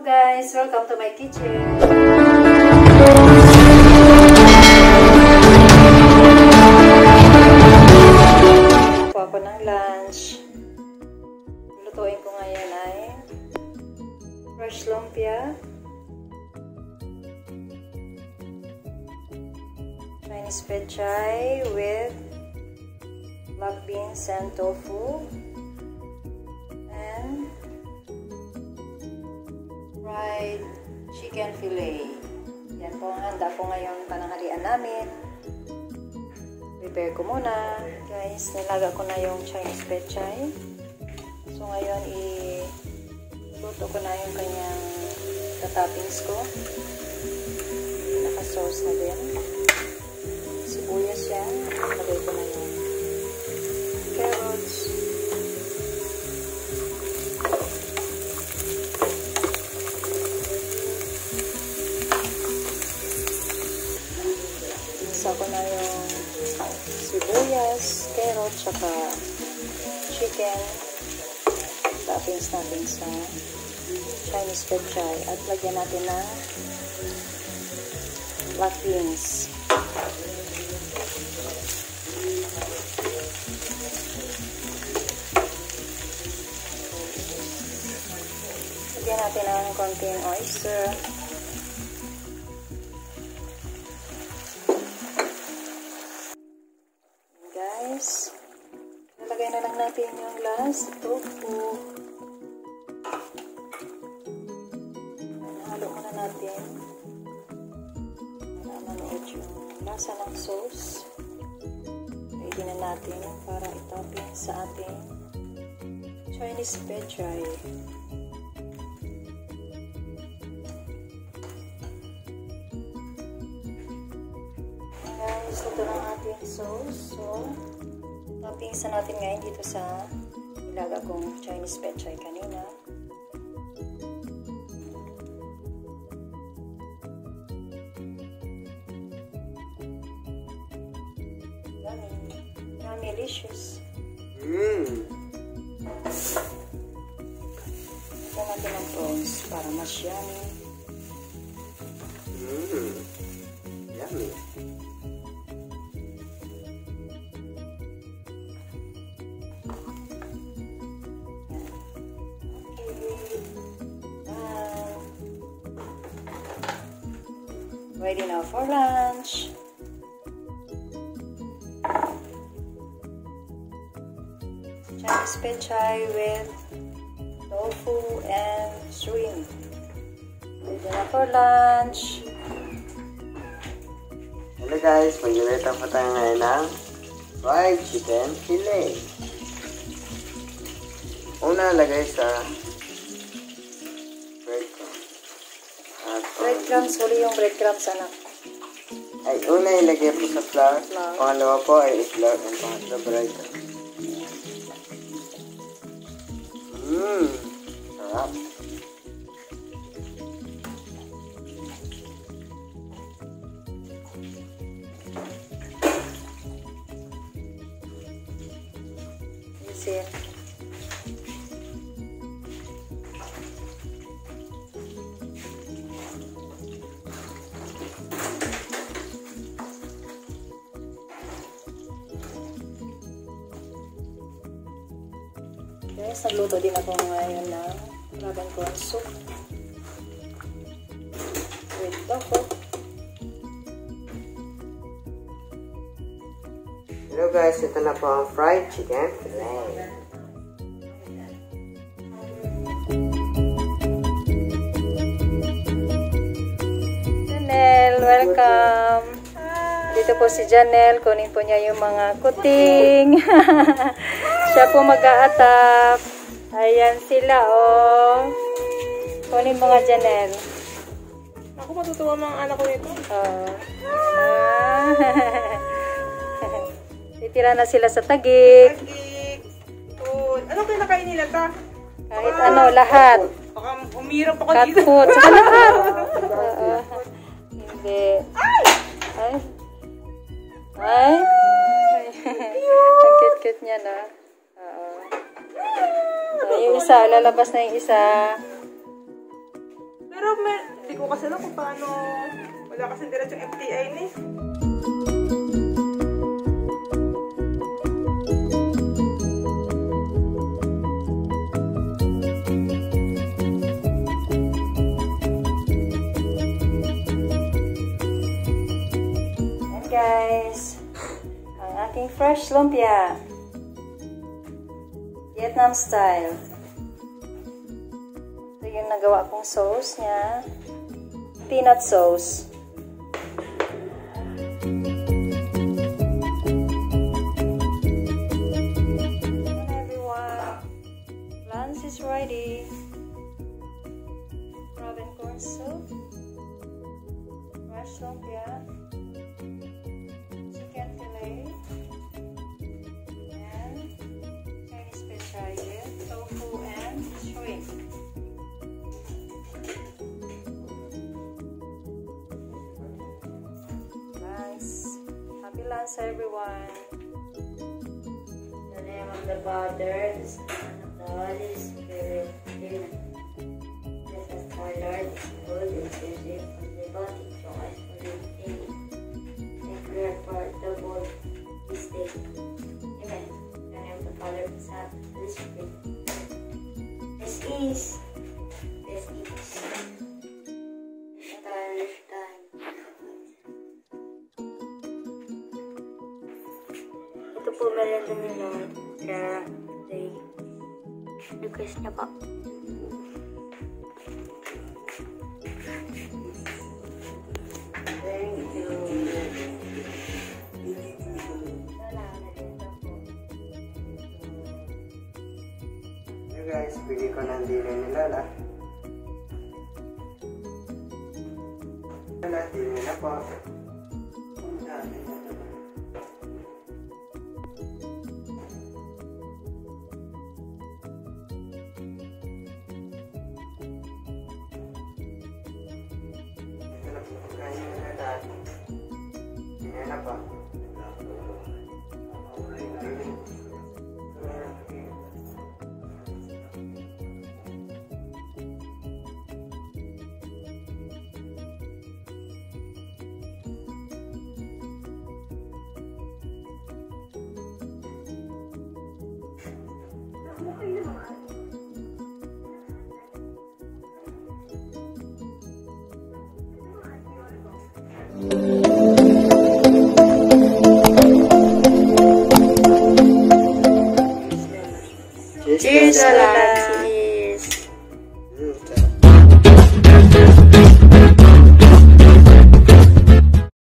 Hello guys! Welcome to my kitchen! Ako ng lunch. Lutuin ko ngayon ay fresh lumpia, Chinese pethay with black beans and tofu, and fried chicken fillet. Yan po ang handa ko ngayon pananghalian namin. Prepare ko muna. Guys, nilaga ko na yung Chinese pethay. So ngayon, iluto ko na yung kanyang toppings ko. Naka-sauce na din. Sibuyas yan. Lagay ko na yung carrots. Isa ko na yung sibuyas, carrots, saka chicken. Toppings natin sa Chinese pethay. At lagyan natin ng black beans. Lagyan natin ng konting oyster. Guys, lalagay na lang natin yung last tofu. Halo muna natin para manood yung lasa ng sauce. Ready na natin para itopping sa ating Chinese pethay. Guys, ito ang ating sauce. So, toppings na natin ngayon dito sa nilaga kong Chinese pethay kanina. Yummy, delicious. Ito natin ang prawns para mas yummy. Yummy. Ready now for lunch. Chinese pethay with tofu and shrimp. Ready na for lunch. Hello guys, mag-ilita po tayo ngayon ng fried chicken fillet. Una, lagay sa breadcrumbs. Breadcrumbs, huli yung breadcrumbs, anak. Ay, una ilagay po sa flour. Pangalawa po ay flour. And pangatlo, breadcrumbs. Sarap. Easy. Guys, nagluto din ako ngayon ng dragon corn soup with tofu. Hello guys, ito na po ang fried chicken fillet. Janelle, welcome! Dito po si Janelle, kunin po niya yung mga kuting. Siya po mag-a-attack. Ayan sila, oh. Kunin mga Janelle. Ako matutuwa mga anak ko nito. Titira na sila sa tagig. Ano kinakain nila ta? Kahit ano, lahat. Baka umirap ako Cat dito. food. Saka lahat. Hindi. Ay. Ay. Ang cute-cute niya, no? Oo. Yung isa, lalabas na yung isa. pero hindi ko kasi alam kung paano. Wala kasi diretsong FTI ni. And guys, ang aking fresh lumpia. Vietnam style. Ito yung nagawa kong sauce niya. Peanut sauce. And everyone, lunch is ready. Crab and corn soup. Fresh lumpia. Chicken fillet. Tofu and shrimp. Nice. Happy lunch, everyone. The name of the Father, the Son, of the Holy Spirit. Amen. Let us, our Lord, is good and receive from the body from us for the day. And we are part of the world this day. Amen. In the name of the Father, the Son, and the Holy Spirit. This is entire time. Ito po merienda ni Lord. Kaya today, request niya po. Thank you. Hey guys, bigay ko ng dinner ni Lola. Lola, dinner na po. Ito na po kain na Lola. Dinner na po.